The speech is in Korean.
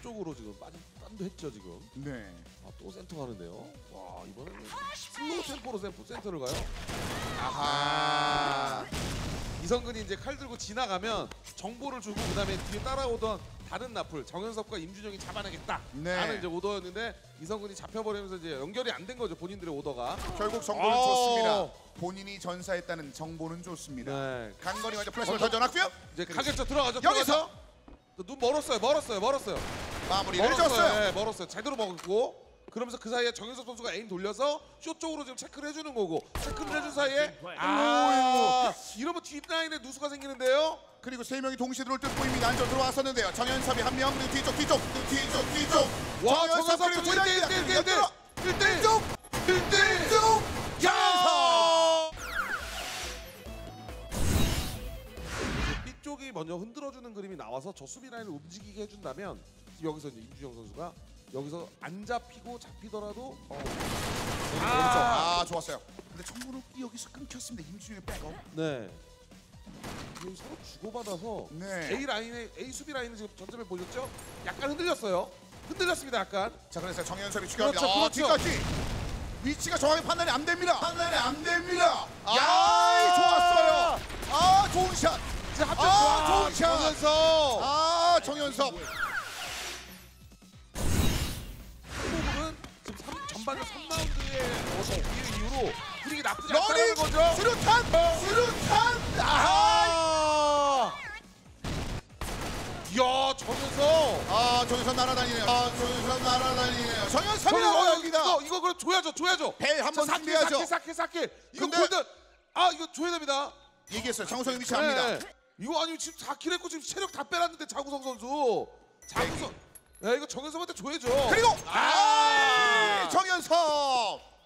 쪽으로 지금 빠진 딴도 했죠 지금. 네. 아, 또 센터 가는데요. 와 이번에는 슬로우 템포로 센터를 가요. 아하. 이성근이 이제 칼 들고 지나가면 정보를 주고 그다음에 뒤에 따라오던 다른 나풀 정현섭과 임준영이 잡아내겠다. 네. 라는 이제 오더였는데 이성근이 잡혀버리면서 이제 연결이 안 된 거죠 본인들의 오더가. 결국 정보는 줬습니다. 본인이 전사했다는 정보는 좋습니다. 네. 강건이 먼저 플래시를 던져놨고요. 이제 가겠죠 들어가죠. 여기서 눈 멀었어요. 마무리를 줬어요. 네, 멀었어요. 제대로 먹었고 그러면서 그 사이에 정현섭 선수가 에임 돌려서 쇼 쪽으로 지금 체크를 해주는 거고 체크를 해준 사이에 이러면 뒷라인에 누수가 생기는데요. 그리고 세 명이 동시에 들어올 듯 보입니다. 안쪽 들어왔었는데요. 정현섭이 한 명, 그리고 뒤쪽. 와 정현섭 정현섭 그리고 1대1 1대1 야! B쪽이 먼저 흔들어주는 그림이 나와서 저 수비 라인을 움직이게 해준다면 여기서 이제 임준영 선수가 여기서 안 잡히고 잡히더라도 좋았어요. 근데 청문호기 여기서 끊겼습니다. 임준영의 백업. 네. 이게 서로 주고받아서 네. A 수비 라인은 지금 전점에 보셨죠? 약간 흔들렸습니다 약간. 자, 그래서 정현섭이 추격합니다. 그렇죠. 뒤까지 위치가 정확히 판단이 안 됩니다. 야! 좋았어요. 좋은 샷. 좋은 샷. 정현섭. 정현섭. 한국은 지금 전반전 3라운드의 이후로 분위기 나쁘지 않다는 거죠. 수류탄. 이야 정현섭. 정현섭 날아다니네요. 정현섭이라고 여기다. 이거 그럼 줘야죠. 벨 한번 준비해야죠. 사킬. 이거 근데- 골든. 이거 줘야 됩니다. 얘기했어요. 장우성이 위치합니다. 네. 이거 아니 지금 4킬 했고 지금 체력 다 빼놨는데 장우성 선수. 장우성. 네, 이거 정현섭한테 줘야죠. 그리고 정현섭.